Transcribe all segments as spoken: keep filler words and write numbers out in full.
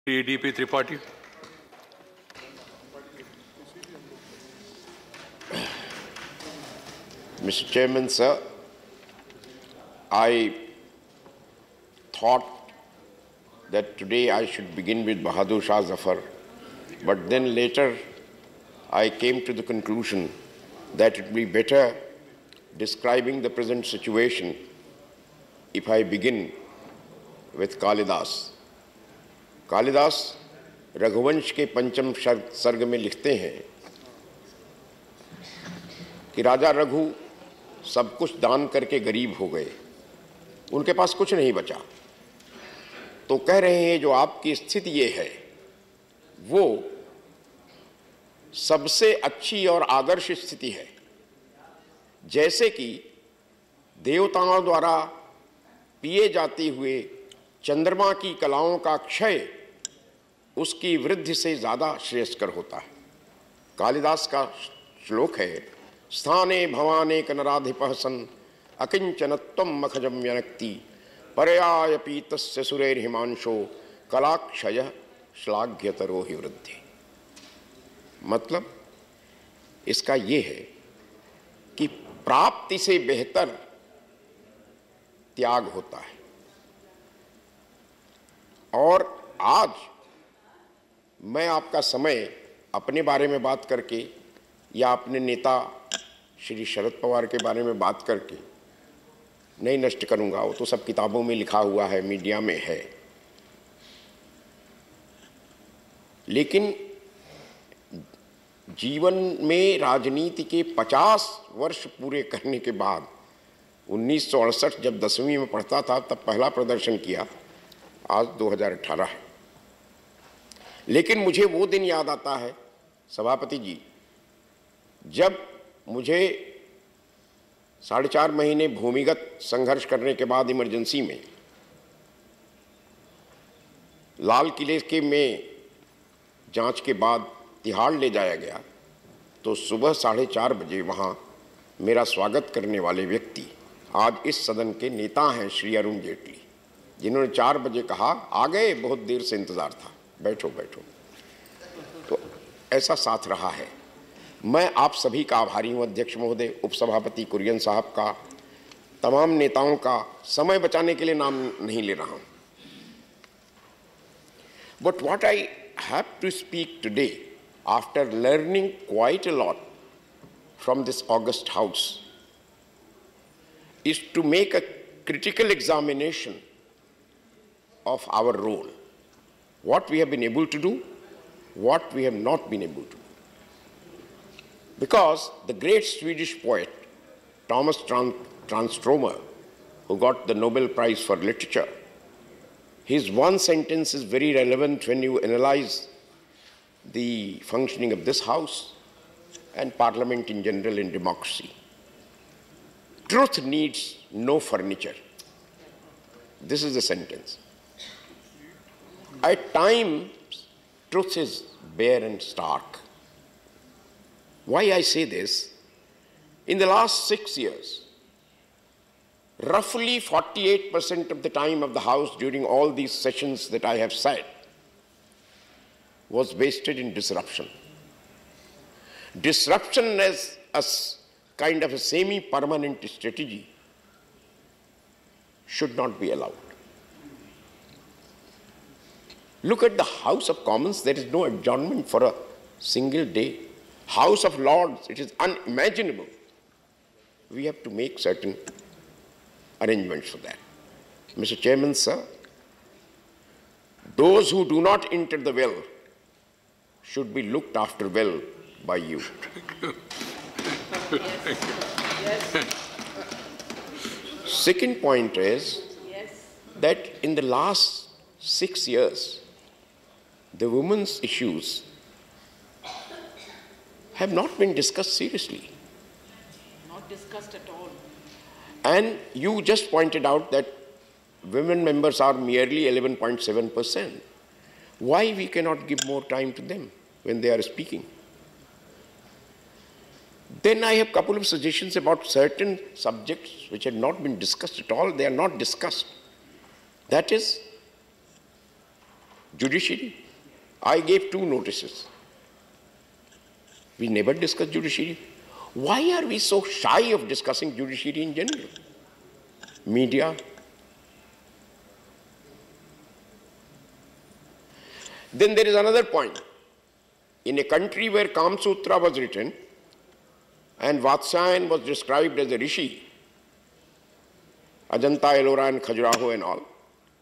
D P Tripathi. Mister Chairman, sir, I thought that today I should begin with Bahadur Shah Zafar, but then later I came to the conclusion that it would be better describing the present situation if I begin with Kalidas. Kalidas Raghuvansh के पंचम सर्ग में लिखते हैं कि राजा रघु सब कुछ दान करके गरीब हो गए, उनके पास कुछ नहीं बचा। तो कह रहे हैं जो आपकी स्थिति ये है वो सबसे अच्छी और आदर्श स्थिति है, जैसे कि देवताओं द्वारा पिए जाते हुए चंद्रमा की कलाओं का क्षय उसकी वृद्धि से ज्यादा श्रेयस्कर होता है। कालिदास का श्लोक है, स्थाने भवाने कनराधिपः सन् अकिंचनत्वं मखजं व्यनक्ति परयाय पीतस्य सुरैर्हिमांशो कलाक्षय श्लाघ्यतरो हि वृद्धि। मतलब इसका ये है कि प्राप्ति से बेहतर त्याग होता है। और आज मैं आपका समय अपने बारे में बात करके या अपने नेता श्री शरद पवार के बारे में बात करके नहीं नष्ट करूंगा, वो तो सब किताबों में लिखा हुआ है, मीडिया में है। लेकिन जीवन में राजनीति के पचास वर्ष पूरे करने के बाद उन्नीस सौ अड़सठ जब दसवीं में पढ़ता था तब पहला प्रदर्शन किया, आज दो हज़ार अठारह है। लेकिन मुझे वो दिन याद आता है सभापति जी, जब मुझे साढ़े चार महीने भूमिगत संघर्ष करने के बाद इमरजेंसी में लाल किले के में जांच के बाद तिहाड़ ले जाया गया, तो सुबह साढ़े चार बजे वहाँ मेरा स्वागत करने वाले व्यक्ति आज इस सदन के नेता हैं श्री अरुण जेटली, जिन्होंने चार बजे कहा आ गए, बहुत देर से इंतजार था, बैठो बैठो। तो ऐसा साथ रहा है। मैं आप सभी का आभारी हूं, अध्यक्ष महोदय, उपसभापति कुरियन साहब का, तमाम नेताओं का। समय बचाने के लिए नाम नहीं ले रहा हूं। But what I have to speak today after learning quite a lot from this august house is to make a critical examination of our role, what we have been able to do, what we have not been able to do. Because the great Swedish poet Thomas Tranströmer, who got the Nobel Prize for Literature, his one sentence is very relevant when you analyze the functioning of this House and Parliament in general in democracy. Truth needs no furniture. This is the sentence. At times, truth is bare and stark. Why I say this? In the last six years, roughly forty-eight percent of the time of the House during all these sessions that I have said was wasted in disruption. Disruption as a kind of a semi-permanent strategy should not be allowed. Look at the House of Commons, there is no adjournment for a single day. House of Lords, it is unimaginable. We have to make certain arrangements for that. Mister Chairman, sir, those who do not enter the well should be looked after well by you. Thank you. Yes. Second point is Yes. that in the last six years, the women's issues have not been discussed seriously. Not discussed at all. And you just pointed out that women members are merely eleven point seven percent. Why we cannot give more time to them when they are speaking? Then I have a couple of suggestions about certain subjects which had not been discussed at all. They are not discussed. That is, Judiciary. I gave two notices. We never discussed judiciary. Why are we so shy of discussing judiciary in general? Media. Then there is another point. In a country where Kama Sutra was written and Vatsyayan was described as a rishi, Ajanta, Ellora and Khajuraho and all,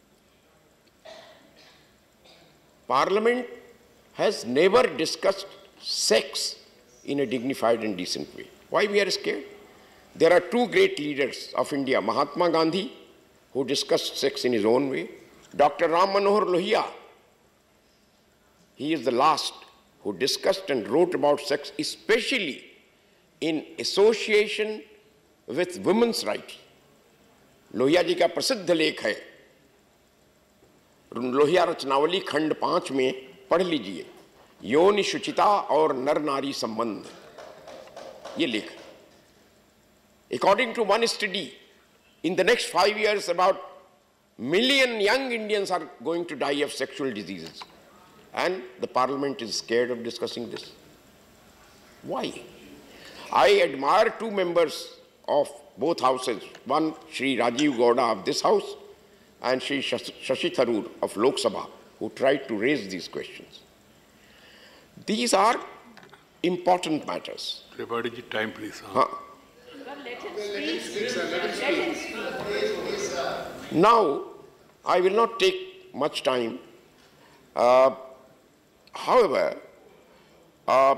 Parliament has never discussed sex in a dignified and decent way. Why we are scared? There are two great leaders of India, Mahatma Gandhi, who discussed sex in his own way, Doctor Ram Manohar Lohia. He is the last who discussed and wrote about sex, especially in association with women's rights. Lohia ji का प्रसिद्ध लेख है, लोहिया रचनावली खंड पांच में पढ़ लीजिए, योनि शुचिता और नर नारी संबंध, ये लेख. According to one study, in the next five years, about million young Indians are going to die of sexual diseases. And the Parliament is scared of discussing this. Why? I admire two members of both houses, one Shri Rajiv Gowda of this house and Shri Shashi Tharoor of Lok Sabha, who tried to raise these questions. These are important matters. Tripathi ji, time please. Huh? Huh? Let him speak. Let him speak. Now, I will not take much time. Uh, however, uh,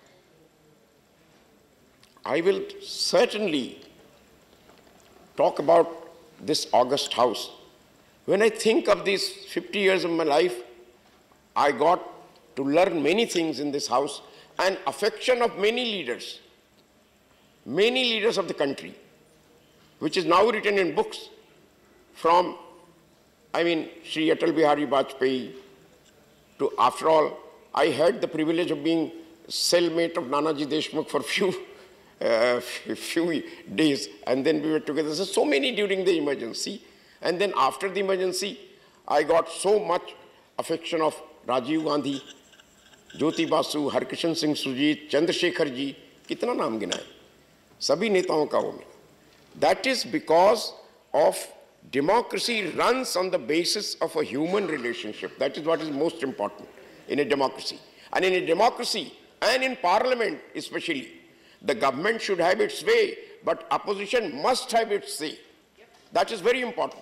I will certainly talk about this August House. When I think of these fifty years of my life, I got to learn many things in this house and affection of many leaders, many leaders of the country, which is now written in books from, I mean, Shri Atal Bihari Vajpayee to, after all, I had the privilege of being cellmate of Nanaji Deshmukh for few Uh, few days, and then we were together. So, so many during the emergency, and then after the emergency, I got so much affection of Rajiv Gandhi, Jyoti Basu, Harkishan Singh Sujit, Chandrasekhar ji, kitna naam gina hai, sabhi netaon ka ho mila. That is because of democracy runs on the basis of a human relationship. That is what is most important in a democracy. And in a democracy, and in Parliament especially, the government should have its way, but opposition must have its say. That is very important.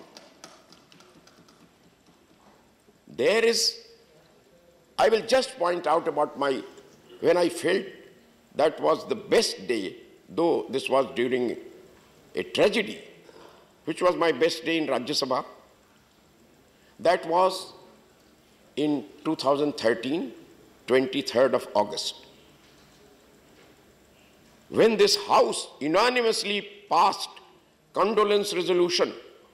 There is, I will just point out about my, when I felt that was the best day, though this was during a tragedy, which was my best day in Rajya Sabha. That was in two thousand thirteen, twenty-third of August. When this House unanimously passed condolence resolution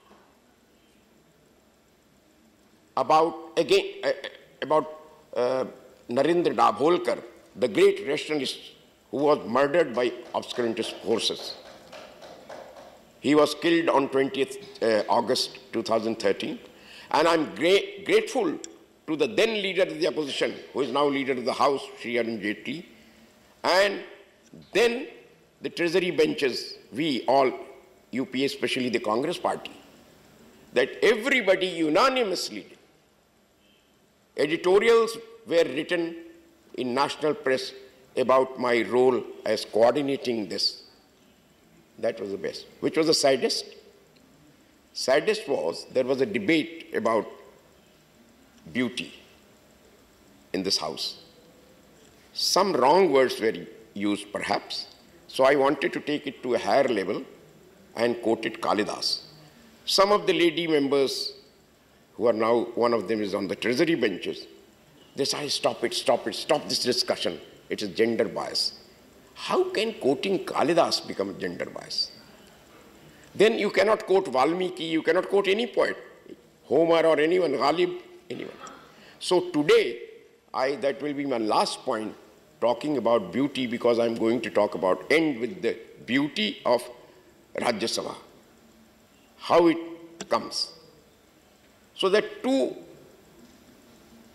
about, again, uh, about uh, Narendra Dabholkar, the great rationalist who was murdered by obscurantist forces. He was killed on twentieth uh, August two thousand thirteen. And I'm gra grateful to the then leader of the opposition, who is now leader of the House, Shri Arun Jaitley, and then the treasury benches, we all, U P A, especially the Congress party, that everybody unanimously did. Editorials were written in national press about my role as coordinating this. That was the best. Which was the saddest? Saddest was there was a debate about beauty in this House. Some wrong words were used perhaps, so I wanted to take it to a higher level and quoted Kalidas. Some of the lady members, who are now, one of them is on the treasury benches, they say, stop it, stop it, stop this discussion. It is gender bias. How can quoting Kalidas become gender bias? Then you cannot quote Valmiki, you cannot quote any poet, Homer or anyone, Ghalib, anyone. So today, I, that will be my last point, talking about beauty, because I'm going to talk about, end with the beauty of Rajya Sabha, how it comes. So that two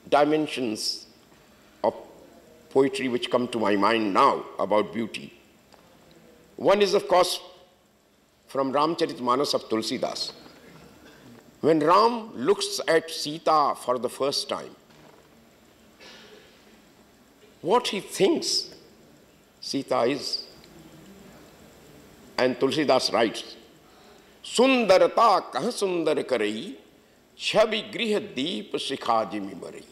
dimensions of poetry which come to my mind now about beauty. One is, of course, from Ramcharitmanas of Tulsidas. When Ram looks at Sita for the first time, what he thinks Sita is. And Tulsidas writes, Sundarata kah sundar karai, chhabi griha deep sikha jimi marai.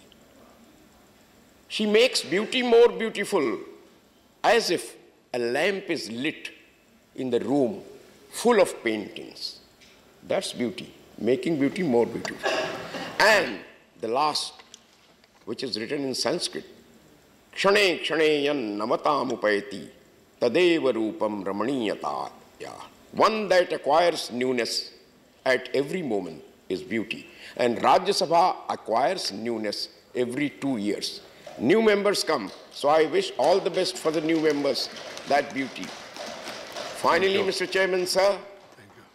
She makes beauty more beautiful, as if a lamp is lit in the room full of paintings. That's beauty, making beauty more beautiful. And the last, which is written in Sanskrit, Kshane kshane yan namatam upayati tadeva rupam ramaniyata. One that acquires newness at every moment is beauty. And Rajya Sabha acquires newness every two years. New members come, so I wish all the best for the new members, that beauty. Finally, Mister Chairman, sir, Thank you.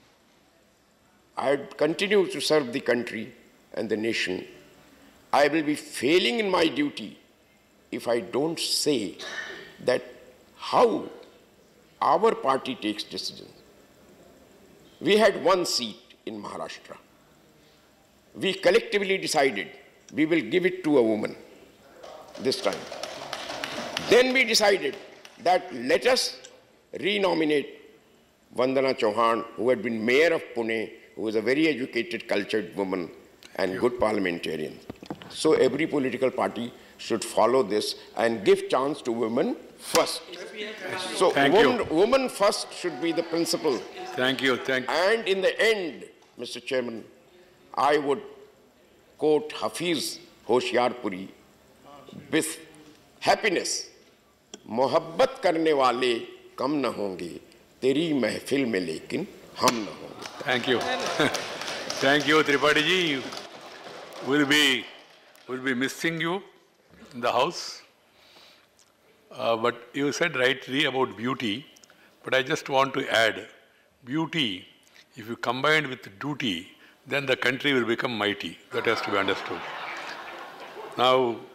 I continue to serve the country and the nation. I will be failing in my duty if I don't say that how our party takes decisions. We had one seat in Maharashtra. We collectively decided we will give it to a woman this time. Then we decided that let us renominate Vandana Chauhan, who had been mayor of Pune, who was a very educated, cultured woman and good parliamentarian. So every political party should follow this and give chance to women first. So Thank woman, you. woman first should be the principle. Thank you. Thank you. And in the end, Mister Chairman, I would quote Hafiz Hoshiarpuri with happiness. मोहब्बत करने वाले कम न होंगे तेरी महफिल में लेकिन हम न होंगे. Thank you. Thank you, Tripathi ji. We'll be, we'll be missing you in the house. Uh, but you said rightly about beauty, but I just want to add, beauty, if you combine with duty, then the country will become mighty. That has to be understood. Now,